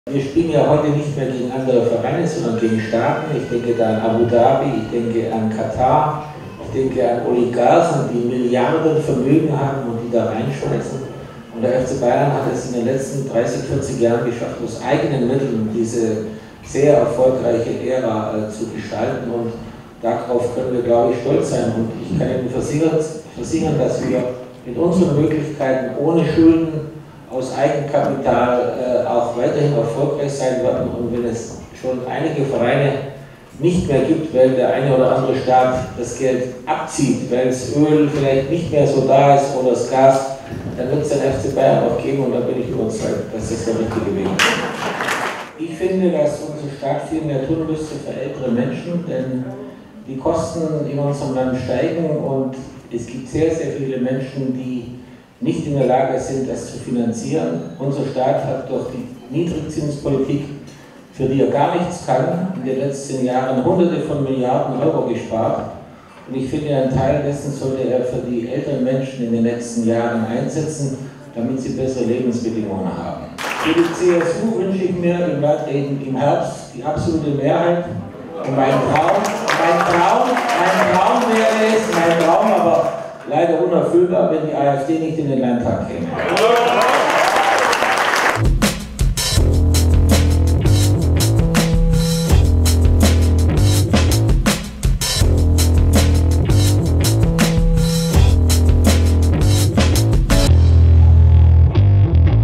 Wir spielen ja heute nicht mehr gegen andere Vereine, sondern gegen Staaten. Ich denke da an Abu Dhabi, ich denke an Katar, ich denke an Oligarchen, die Milliarden Vermögen haben und die da reinschmeißen. Und der FC Bayern hat es in den letzten 30, 40 Jahren geschafft, aus eigenen Mitteln diese sehr erfolgreiche Ära zu gestalten. Und darauf können wir, glaube ich, stolz sein. Und ich kann Ihnen versichern, dass wir mit unseren Möglichkeiten ohne Schulden aus Eigenkapital auch weiterhin erfolgreich sein werden. Und wenn es schon einige Vereine nicht mehr gibt, weil der eine oder andere Staat das Geld abzieht, weil das Öl vielleicht nicht mehr so da ist oder das Gas, dann wird es den FC Bayern auch geben und da bin ich überzeugt, dass das der richtige Weg ist. Ich finde, dass unser Staat viel mehr tun müsste für ältere Menschen, denn die Kosten in unserem Land steigen und es gibt sehr, sehr viele Menschen, die nicht in der Lage sind, das zu finanzieren. Unser Staat hat durch die Niedrigzinspolitik, für die er gar nichts kann, in den letzten Jahren Hunderte von Milliarden Euro gespart. Und ich finde, einen Teil dessen sollte er für die älteren Menschen in den nächsten Jahren einsetzen, damit sie bessere Lebensbedingungen haben. Für die CSU wünsche ich mir im Herbst die absolute Mehrheit. Und mein Traum wäre es, aber leider unerfüllbar, wenn die AfD nicht in den Landtag käme.